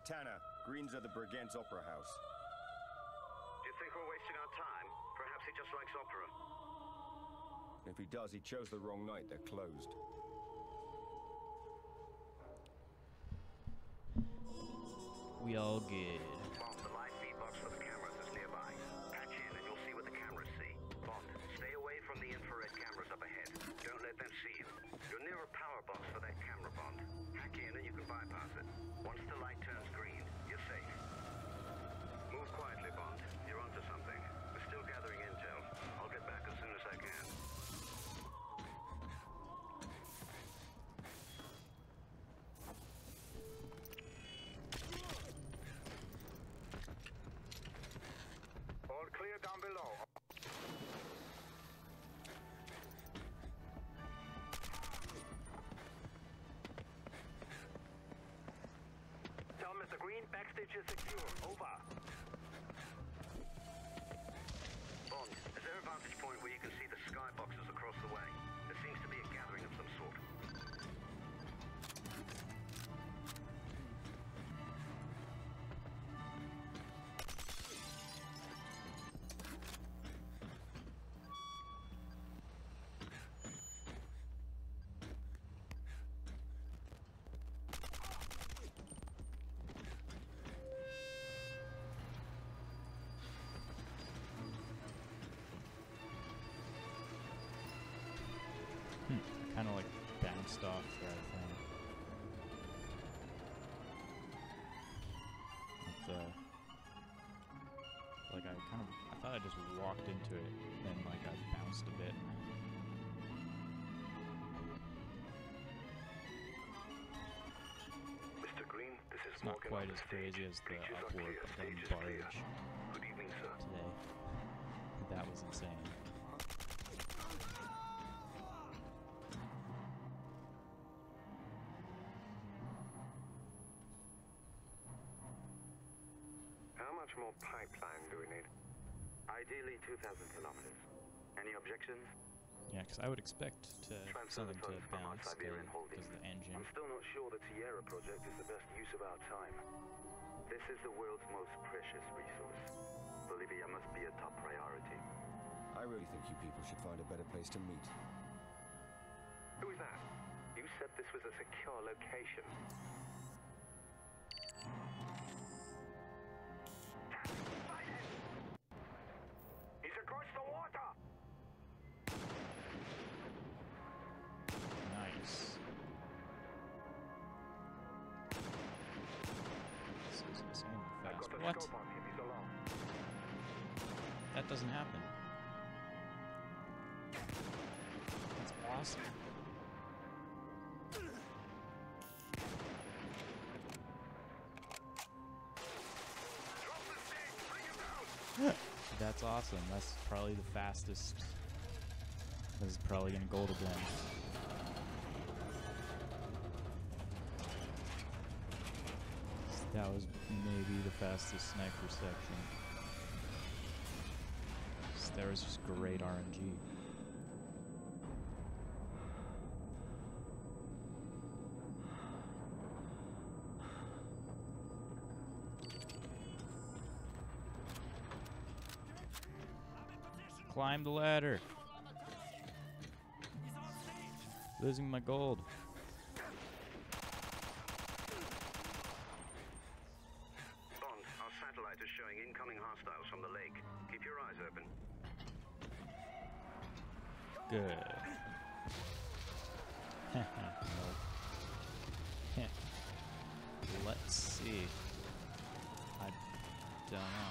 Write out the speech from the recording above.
Tanner. Green's at the Brigance Opera House. Do you think we're wasting our time? Perhaps he just likes opera. If he does, he chose the wrong night. They're closed. We all good. Bond, the live feed box for the cameras is nearby. Patch in and you'll see what the cameras see. Bond, stay away from the infrared cameras up ahead. Don't let them see you. You're near a power box for that camera, Bond. Hack in and you can bypass it. Once the light turns green, you're safe. Move quietly, Bond. You're onto something. We're still gathering intel. I'll get back as soon as I can. All clear down below. Tell Mr. Green, backstage is secure. Over. Bond, is there a vantage point where you can see the skyboxes across the way? There seems to be a gathering of some sort. Kind of like bounced off that thing. Like I thought I just walked into it, and like I bounced a bit. Mr. Green, this is It's not Morgan quite on as the crazy stage. as the Breaches are Upward clear. Gun Stage is barge clear. Good evening, sir. today. That was insane. How much more pipeline do we need? Ideally 2,000 kilometers. Any objections? Yeah, because I would expect something to bounce Siberian holding. because of the engine. I'm still not sure the Tierra project is the best use of our time. This is the world's most precious resource. Bolivia must be a top priority. I really think you people should find a better place to meet. Who is that? You said this was a secure location. He's across the water! Nice. This is insanely I've fast. got the What? scope on him, he's alone. That doesn't happen. That's awesome. Drop the stick! Bring him down! That's awesome. That's probably the fastest. This is probably gonna gold again. That was maybe the fastest sniper section. There was just great RNG. Climb the ladder. Losing my gold. Bond, our satellite is showing incoming hostiles from the lake. Keep your eyes open. Good. Let's see. I don't know.